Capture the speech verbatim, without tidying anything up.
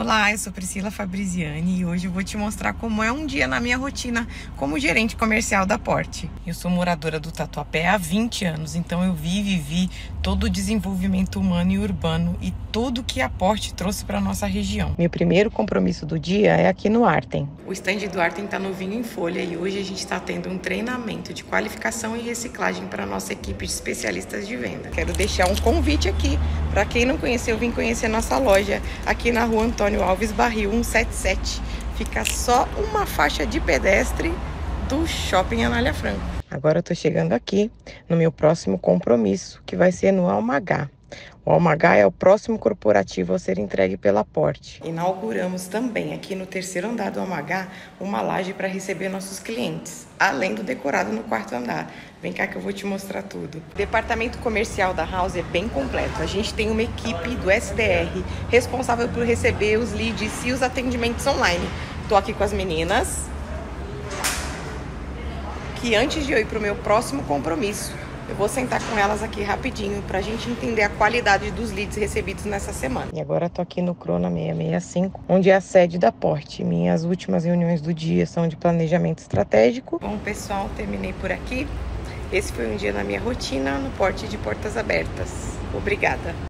Olá, eu sou Priscila Fabriziani e hoje eu vou te mostrar como é um dia na minha rotina como gerente comercial da Porte. Eu sou moradora do Tatuapé há vinte anos, então eu vi e vivi todo o desenvolvimento humano e urbano e tudo que a Porte trouxe para nossa região. Meu primeiro compromisso do dia é aqui no Artem. O stand do Artem está novinho em folha e hoje a gente está tendo um treinamento de qualificação e reciclagem para a nossa equipe de especialistas de venda. Quero deixar um convite aqui para quem não conheceu, vir conhecer nossa loja aqui na rua Antônio Alves Barril cento e setenta e sete. Fica só uma faixa de pedestre do Shopping Anália Franco. Agora eu tô chegando aqui no meu próximo compromisso, que vai ser no Almagá. O Almagá é o próximo corporativo a ser entregue pela Porte. Inauguramos também aqui no terceiro andar do Almagá uma laje para receber nossos clientes, além do decorado no quarto andar. Vem cá que eu vou te mostrar tudo. O departamento comercial da House é bem completo. A gente tem uma equipe do S D R responsável por receber os leads e os atendimentos online. Tô aqui com as meninas, que antes de eu ir para o meu próximo compromisso, eu vou sentar com elas aqui rapidinho pra gente entender a qualidade dos leads recebidos nessa semana. E agora eu tô aqui no Crona seiscentos e sessenta e cinco, onde é a sede da Porte. Minhas últimas reuniões do dia são de planejamento estratégico. Bom, pessoal, terminei por aqui. Esse foi um dia na minha rotina no Porte de Portas Abertas. Obrigada!